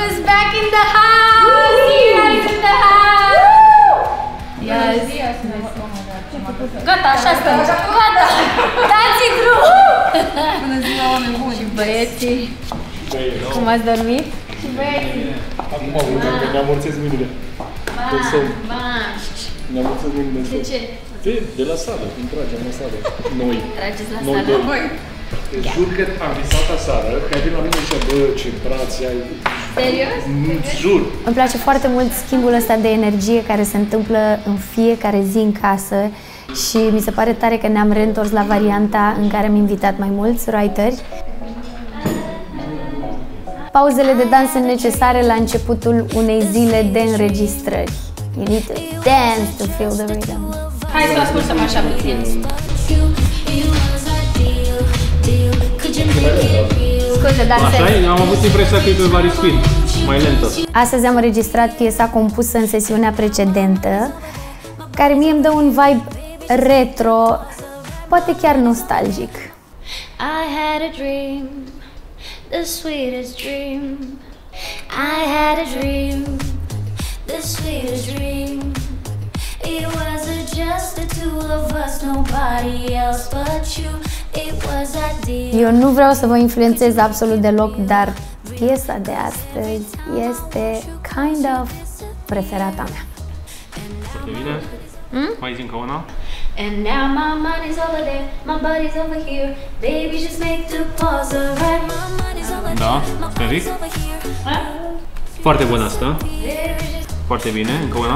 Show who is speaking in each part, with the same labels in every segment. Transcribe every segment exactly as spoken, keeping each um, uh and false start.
Speaker 1: is back in the house! Irina is in the house! Yes. Gata, așa stăm. Gata! Dați-i drum!
Speaker 2: Bună ziua, oameni buni!
Speaker 1: Și băieții. Cum ați dormit? Și băieții.
Speaker 3: Acum vedem că ne-amorțesc mâinile.
Speaker 1: Baști.
Speaker 3: Ne-amorțesc mâinile.
Speaker 1: De ce?
Speaker 3: De, de la sală, când tragem la sală. Noi.
Speaker 1: Trageți la
Speaker 3: Noi
Speaker 1: sală?
Speaker 2: Voi!
Speaker 3: Jur că am visat aseară, că ai venit la mine și bă, ce brațe ai.
Speaker 1: Serios?
Speaker 3: Jur.
Speaker 4: Îmi place foarte mult schimbul ăsta de energie care se întâmplă în fiecare zi în casă și mi se pare tare că ne-am reîntors la varianta în care am invitat mai mulți writeri. Pauzele de dans sunt necesare la începutul unei zile de înregistrări. You need to dance to feel the rhythm.
Speaker 1: Hai să ascultăm așa puțin. Scuze, dar
Speaker 5: Așa e? Am avut impresia că e pe vari spin, mai lentă.
Speaker 4: Astăzi am înregistrat piesa compusă în sesiunea precedentă, care mie îmi dă un vibe retro, poate chiar nostalgic.
Speaker 6: I had a dream, the sweetest dream. I had a dream, the sweetest dream. It wasn't just the two of us, nobody else but you. It was ideal.
Speaker 4: Eu nu vreau să vă influențez absolut deloc, dar piesa de astăzi este kind of preferata mea.
Speaker 5: Foarte bine.
Speaker 1: Hmm?
Speaker 5: Mai zi încă una.
Speaker 6: And now my money's over there, my body's over here. Baby, just make the pause right. My money's over
Speaker 5: Da,
Speaker 6: there, my
Speaker 5: Feric.
Speaker 6: body's over here.
Speaker 5: Foarte bună asta. Foarte bine, încă una.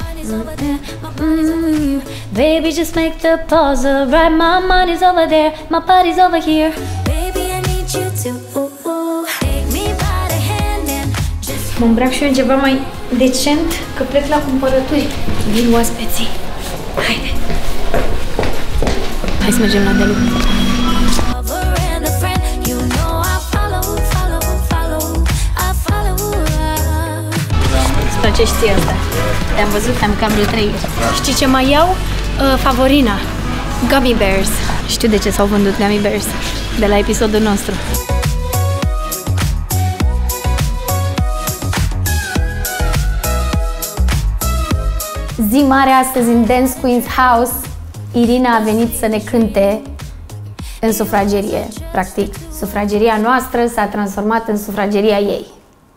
Speaker 6: Mm, baby, just make the pause right. My money's over there, my body's over here. Baby, I need you to ooh, ooh. Take me by the hand and just.
Speaker 1: Mă îmbrac și eu în ceva mai decent, că plec la cumpărături. Vin oaspeții. Haide! Hai să mergem la de lucru. Îți place și ție asta? Te-am văzut, am cam de trei. Știi ce mai iau? Uh, Favorina. Gummy Bears. Știu de ce s-au vândut Gummy Bears. De la episodul nostru.
Speaker 4: Zi mare astăzi în Dance Queen's House. Irina a venit să ne cânte în sufragerie. Practic, sufrageria noastră s-a transformat în sufrageria ei.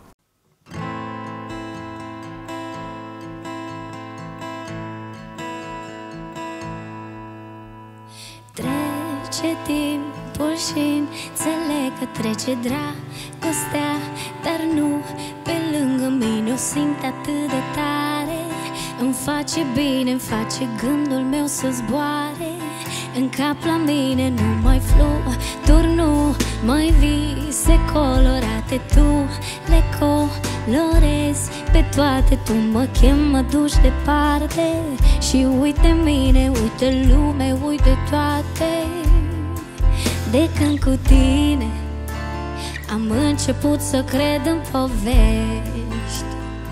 Speaker 6: Trece timpul și înțeleg că trece dragostea, dar nu pe lângă mine o simt atât de tare. Îmi face bine, îmi face gândul meu să zboare în cap la mine, nu mai fluturi, nu mai vise colorate. Tu le colorezi pe toate, tu mă chem, mă duci departe. Și uite mine, uite lume, uite toate. De când cu tine am început să cred în povești.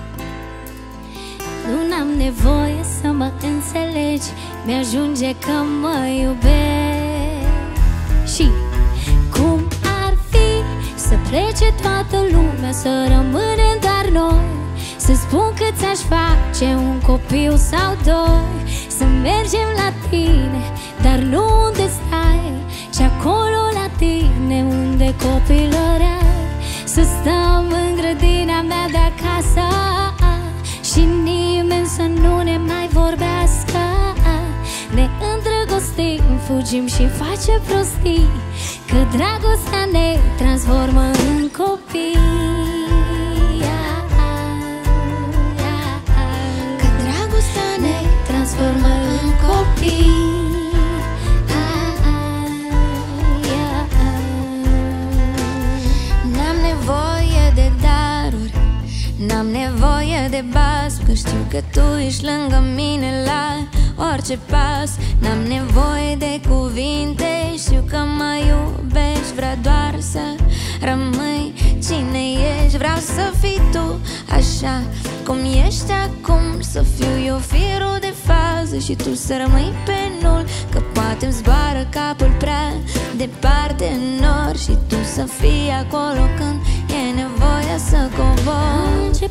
Speaker 6: Nu am nevoie să mă înțelegi, mi-ajunge că mă iubești. Și cum ar fi să plece toată lumea, să rămânem doar noi, să spun că ți-aș face un copil sau doi, să mergem la tine, dar nu unde stai, ci acolo la tine unde copilăreai. Să stăm în grădina mea de acasă și nimeni să nu ne mai vorbească. Ne îndrăgostim, fugim și facem prostii, că dragostea ne transformă în copii. Că dragostea ne transformă în copii. N-am nevoie de daruri, n-am nevoie de bas, că știu că tu ești lângă mine la orice pas. N-am nevoie de cuvinte, știu că mă iubești, vreau doar să rămâi cine ești. Vreau să fii tu așa cum ești acum, să fiu eu firul de fază și tu să rămâi pe nul, că poate-mi zboară capul prea departe în nori și tu să fii acolo când e nevoie să cobor.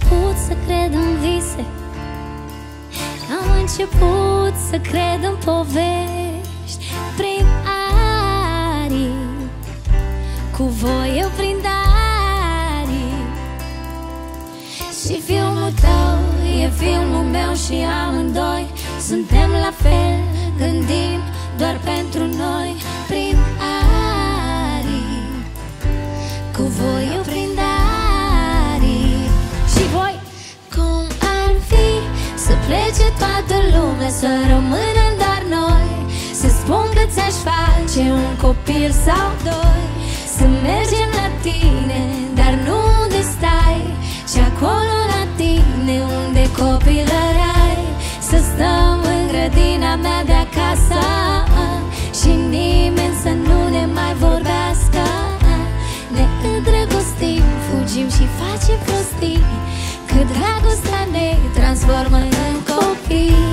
Speaker 6: început să cred în vise, am început să cred în povești. Prin arii, cu voi eu prin arii. Și filmul tău e filmul meu și amândoi suntem la fel, gândim doar pentru noi. Prin arii, cu voi eu prin arii. Și voi, cum ar fi să plece toată lumea, să rămânem doar noi, să spun că ți-aș face un copil sau doi, să mergem la tine, dar nu unde stai, ci acolo la tine unde copilărai. Să stăm în grădina mea de acasă și nimeni să nu ne mai vorbească. Ne îndrăgostim, fugim și facem prostii, că dragostea ne transformă în copii.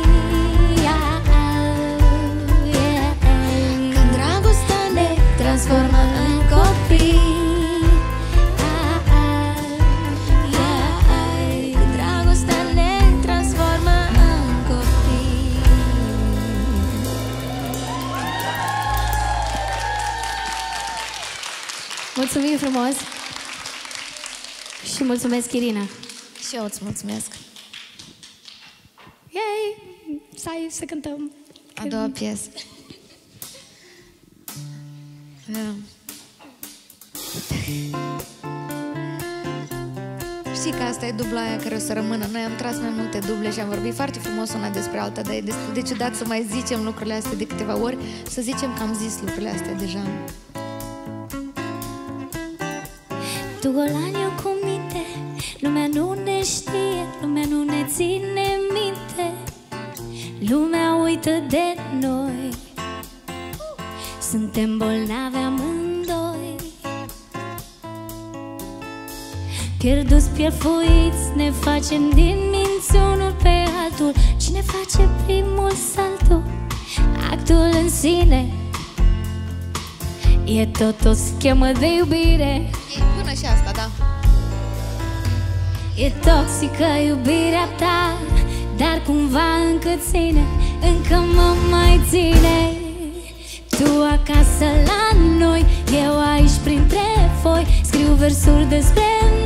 Speaker 6: Că dragostea ne transformă în copii.
Speaker 4: Mulțumim frumos și mulțumesc, Irina.
Speaker 2: Și eu îți mulțumesc.
Speaker 4: Yay! Stai să cântăm.
Speaker 2: A doua piesă. Da. Știi că asta e dubla aia care o să rămână. Noi am tras mai multe duble și am vorbit foarte frumos una despre alta, dar e destul de ciudat să mai zicem lucrurile astea de câteva ori, să zicem că am zis lucrurile astea deja.
Speaker 6: Tu golan, eu cu minte, lumea nu ne știe, lumea nu ne ține minte, lumea uită de noi, suntem bolnavi amândoi, pierduți, pierfuiți, ne facem din minți unul pe altul. Cine face primul saltul, actul în sine, e tot o schemă de iubire.
Speaker 2: E bună și asta, da.
Speaker 6: E toxică iubirea ta, dar cumva încă ține, încă mă mai ține. Tu acasă la noi, eu aici printre foi, scriu versuri despre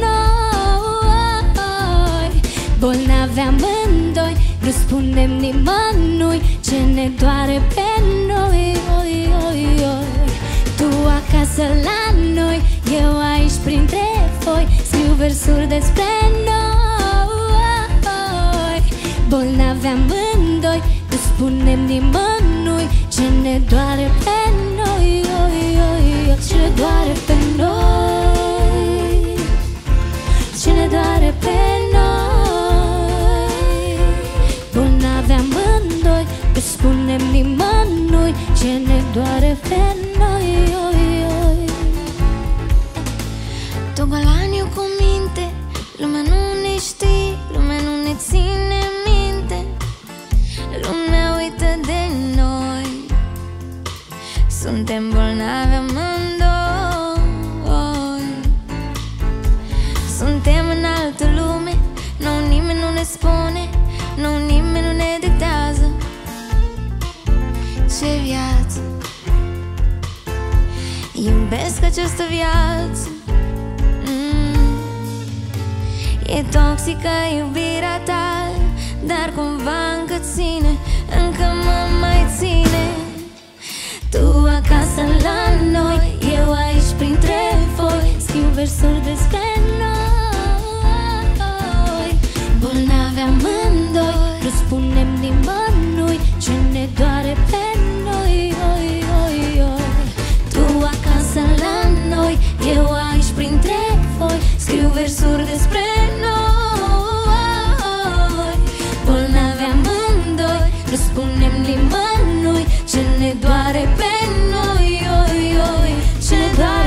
Speaker 6: noi. Bolnavi amândoi, nu spunem nimănui ce ne doare pe noi. Oi, oi, oi. Tu acasă la noi, eu aici printre foi, scriu versuri despre noi. Bolnavi amândoi, nu spunem nimănui ce ne doare pe noi. Oi, oi, oi. Ce ne doare pe noi, ce ne doare pe noi. Bolnavi amândoi, nu spunem nimănui ce ne doare pe noi. Oi, oi.
Speaker 2: Tu golan, eu cu minte, lumea nu ne știe, lumea nu ne ține minte, lumea uită de noi, suntem bolnavi amândoi, suntem în altă lume, nu nimeni nu ne spune, nu nimeni nu ne dictează ce viață. Iubesc această viață. mm. E toxică iubirea ta, dar cumva încă ține, încă mă mai ține. Tu acasă la noi, eu aici printre foi, scriu versuri despre noi. Bolnavi amândoi, nu spunem nimănui ce ne doare pe noi. Oi, oi, oi. Tu acasă la noi, eu aici printre foi, scriu versuri despre noi. Bolnavi amândoi, nu spunem nimănui ce ne doare pe noi. Oi, oi. Ce ne doare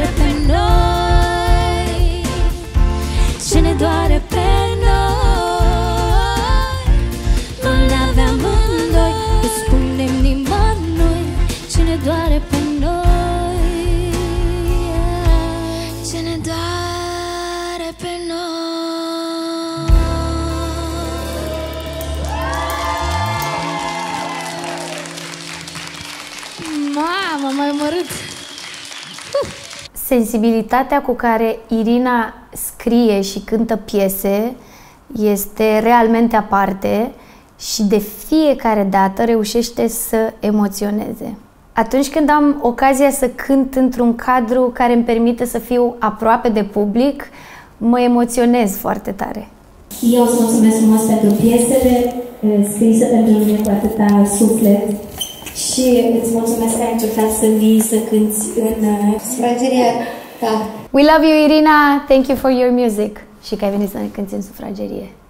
Speaker 4: sensibilitatea cu care Irina scrie și cântă piese este realmente aparte și de fiecare dată reușește să emoționeze. Atunci când am ocazia să cânt într-un cadru care îmi permite să fiu aproape de public, mă emoționez foarte tare.
Speaker 7: Eu îți mulțumesc frumos pentru piesele scrise pentru mine cu atâta suflet și îți mulțumesc că ai încercat să vii să cânti în sufrageria ta.
Speaker 4: We love you, Irina! Thank you for your music! Și că ai venit să ne cânti în sufragerie.